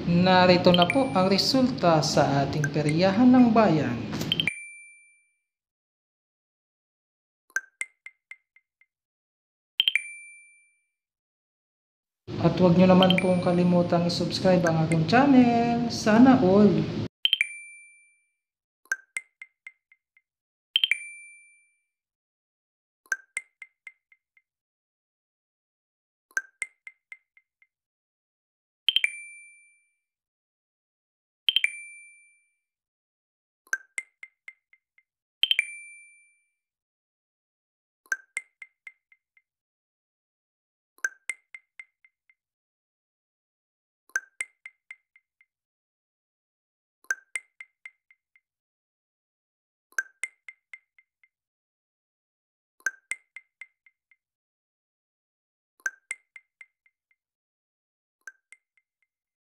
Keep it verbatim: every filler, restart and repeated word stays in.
Narito na po ang resulta sa ating peryahan ng bayan. At huwag nyo naman pong kalimutang i-subscribe ang aking channel. Sana all!